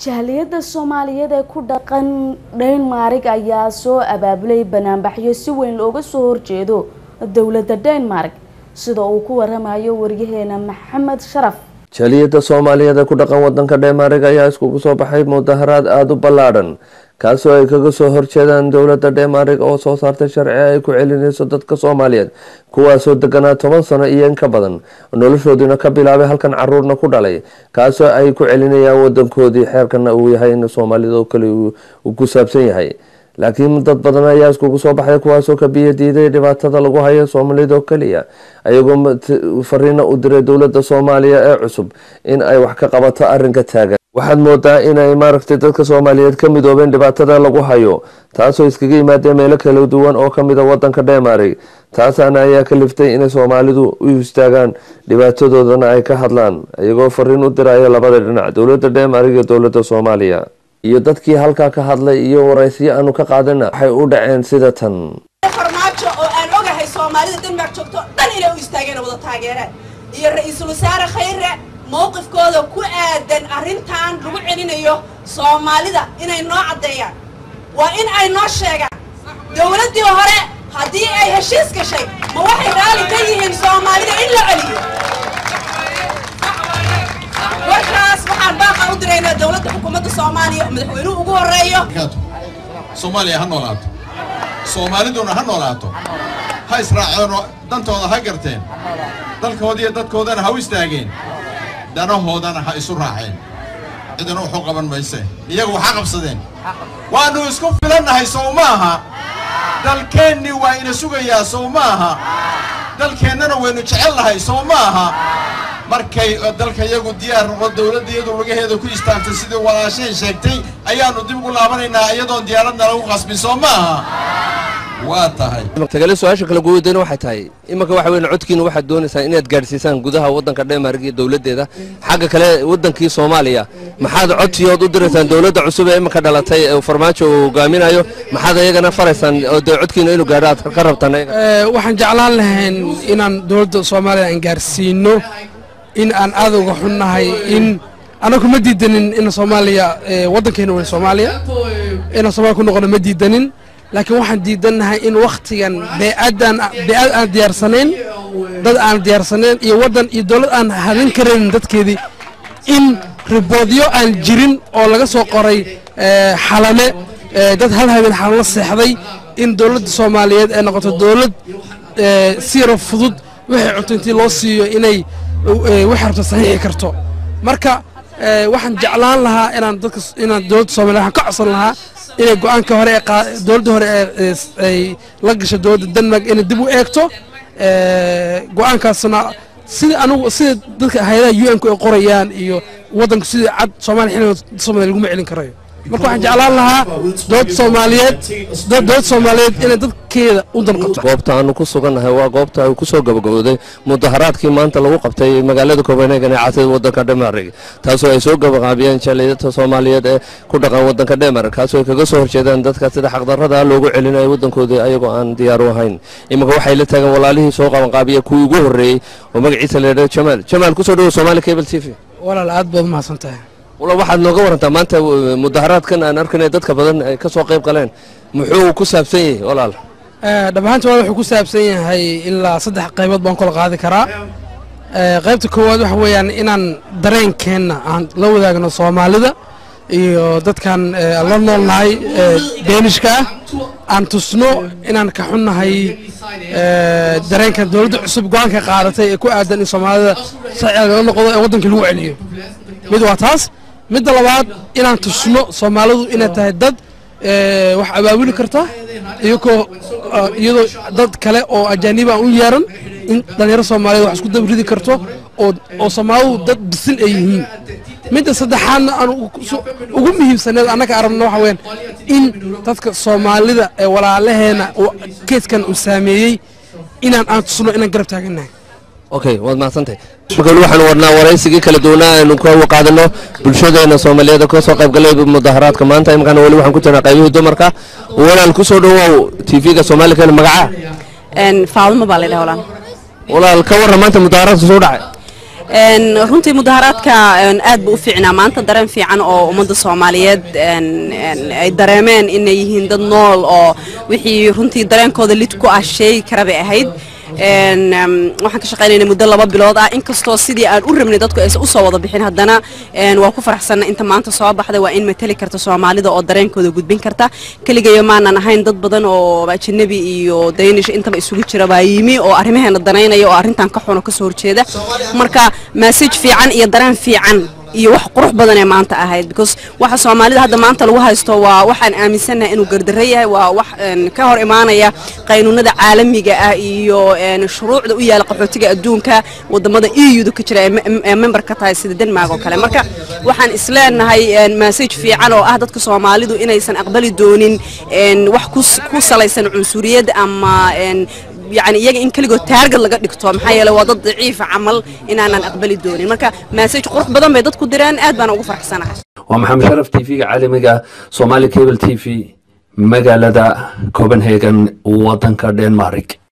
Jahliyada Soomaaliyeed ee ku dhaqan Denmark ayaa soo abaabulay banaanbaxyo si weyn looga soo horjeedo dawladda Denmark sida uu ku waramayo wariyaheena Maxamed Sharaf. Jahliyada Soomaaliyeed ee ku dhaqan wadanka Denmark ayaa isku soo baxay mudaharaad aad u ballaaran kaasoo ay kaga soo horjeedaan dawladda Denmark oo soo saartay sharci ay ku celinayso dadka Soomaaliyeed kuwaasoo deganaa 10 sano iyo in ka badan noloshoodina ka bilaabay halkan caruurna ku dhalay kaasoo ay ku celinayaan wadankoodii xeerkana uu yahay in Soomaalida oo kale uu ku saabsan yahay laakiin dad badan ayaa isku soo baxay kuwaasoo ka biyadiiday dhibaatada lagu hayo Soomaalida oo kaliya ayagoo fariin u diray dawladda Soomaaliya ee cusub in ay wax ka qabato arrinka taagan waxaad moodaa in ay maaragtay dadka Soomaaliyeed ka midoobeen dhibaatada lagu hayo taasoo iskaga yimaadeen meelo kala duwan oo kamid ah wadanka Denmark taasana ayaa ka liftay in Soomaalidu u istaagaan dhibaatadoodana ay ka hadlaan ayagoo fariin u diray labada dhinac dawladda Denmark iyo dawladda Soomaaliya iyo dadkii halka ka hadlay iyo waraysiyo aanu ka qaadana waxay u dhaceen sida tan farmaajo oo aan ogahay Soomaalida Denmark joogto dhan inay u istaageen wada taageeraan iyo ra'iisul wasaare Khayre mowqifkooda ku aadan arrintan lagu celinayo Soomaalida inay noo cadeeyaan waa in ay noo sheegaan dawladdii hore hadii ay heshiis gashay ma waxay raali ka yihiin Soomaalida in la celiyo warkaas waxaan baaqa u direynaa dawladda xukuumadda Soomaaliya madaxweynuhu ugu horeeyo Soomaaliya ha noolaato Soomaaliduna ha noolaato ha israaceen dantooda ha garteen dalkooda iyo dadkoodana ha u istaageen danahoodana ha isu raaceen cidina wuxuu qaban mayse iyagu waxa qabsadeen waanu isku filanahay Soomaha dalkeenni waa ina sugayaa Soomaha dalkeennana waynu jecelahay Soomaha markay dalka iyagu diyaar noqdo dawladdeedu wagaheeda ku istaagtay sidii walaashay sheegtay ayaanu dib ugu laabanaynaa iyadoo diyaaradna lagu qasbin Soomaha waa tahay tagale su'aasha kala guudeena waxay tahay imaka waxa weyn codkiina waxaad doonaysaan inaad gaarsiisaan gudaha wadanka Denmark iyo dawladdeeda xagga kale wadankii Soomaaliya maxaad codsiyood u direysaan dawladda cusub ee imaka dhalatay ee farmaajo uu hogaaminayo maxaad ayagana faraysaan oo codkiina inuu gaaro aad ka rabtaan waxaan jeclaan lahayn inaan dawladda Soomaaliya aan gaarsiino in aan aad uga xunnahay in anagu ma diidanin in Soomaaliya wadankeena waa Soomaaliya in Soomaaliya ku noqono ma diidanin laakiin waxaan diidanahay in waqtigan beecad aan diyaarsanayn dad aan diyaarsanayn iyo wadan iyo dawlad aan hadin karin dadkeedii in riboodyo aan jirin oo laga soo qoray xalame dad hal habeen xalano seexday in dawladda Soomaaliyeed ay noqoto dawlad siro fudud wixii cuntintii loo siiyo inay wax rabto saxiixi karto marka waxaan jeclaan lahaa inaan dawladda Soomaaliya ka codsan lahaa inay go'aanka hore dawladda hore ay la gasho dawladda Denmark in dib u eegto go'aankaasna sida dadka hay'adaha UN-ku ay qorayaan iyo wadanku sida cad Soomaaliya lagu ma celin karayo marka waxaan jeclaan lahaa dawladda Soomaaliyeed inay dadkeeda u danqato goobta aanu ku suganahay waa goobta ay ku soo gabagabowday mudaharaadkii maanta lagu qabtay magaalada Copenhagen ee caasimada wadanka Denmark taasoo ay soo gabagaabiyeen jahliyada Soomaaliyeed ee ku dhaqan wadanka Denmark kaasoo ay kaga soo horjeedaan dadka sida xaqdarrada loogu celinayo wadankooda ayagoo aan diyaar u ahayn imika waxay la taagan walaalihii soo qaban qaabiye kuwii ugu horeeyay oo magaciisa la yiraahdo Jamal ku soo dhaw Somali Cable TV walaal aad baad mahadsantahay wala waxaad nooga warantaa maanta mudaharaadkan aan arkanay dadka badan ay ka soo qayb galeen muxuu ku saabsan yahay walaal dhabaanta wuxuu ku saabsan yahay ilaa 3 qaybood baan kala qaadi karaa qaybta koowaad waxa weeyaan inaan dareenkeena aan la wadaagno Soomaalida iyo dadkan la noolnahay Deenishka aan tusno inaan ka xunnahay dareenka dawladda cusub go'aanka qaadatay ee ku aadan in Soomaalida sharci laga noqdo ee wadanka lagu celiyo mid waa taas mid labaad inaan tusno Soomaalidu inay tahay dad wax abaabuli karta iyadoo dad kale oo ajaanib ah u yeeran in dhalinyaro Soomaaliyeed wax isku dabridi karto oo Soomaalidu dad bisil ay yihiin mid saddexaadna aan ugu muhiimsaneed anaka aragno waxa weyn in dadka Soomaalida ee walaalaheena keeskan u saameeyay inaan tusno inaan garab taaganahay okay waad mahadsantahay markaan waxaan warnaa waraysiga kala duwanaa inuu ka waqaadano bulshadeena Soomaaliyeed ka soo qayb galay mudaharaadka maanta imkaan wali waxaan ku jirnaa qaybihii dumarka walaal ku soo dhawow TV-ga Soomaaliya magaca Faalmo baa la dhahaa walaal ka warran maanta mudaharaadka soo dhacay runtii mudaharaadka aad buu u fiicnaa maanta dareen fiican oo ummadda Soomaaliyeed ay dareemeen inay yihiin dad nool oo wixii runtii dareenkooda lid ku ah shay karabe ahayd waxaan ka shaqeynaa muddo 2 bilood ah inkastoo sidii aan u rabnay dadku ay u soo wada bixin haddana waa ku faraxsanahay inta maanta soo baxday waa in matali karta Soomaalida oo dareenkooda gudbin karta kaliya maanan ahayn dad badan oo ajnabi iyo Danish intaba isugu jira baa yimi oo arrimaheena danaynaya oo arrintan ka xun oo ka soo horjeeda marka message fiican iyo dareen fiican iyo wax qurux badan ee maanta ahayd because waxa Soomaalida hadda maanta lagu haysto waa waxaan aaminsanahay inuu gardarro yahay waa wax ka hor imaanaya qaanuunada caalamiga ah iyo shuruucda u yaala qaxootiga adduunka wadamada EU ka jira ee member ka tahay sida Denmark oo kale marka waxaan isleenahay message fiican oo ah dadka Soomaalidu inaysan aqbali doonin wax ku salaysan cunsuriyad ama يعني يجي إن كل جو تارجت لقى دكتور محيا لو ضد ضعيف عمل إن أنا أقبل دوني مركا مسج قرح بدن بيضت كدران أدبنا وقفر حسنا ومحمد شرف تي في عالمي صومالي كيبل تي في مجال دا كوبنهاجن وطن كاردنمارك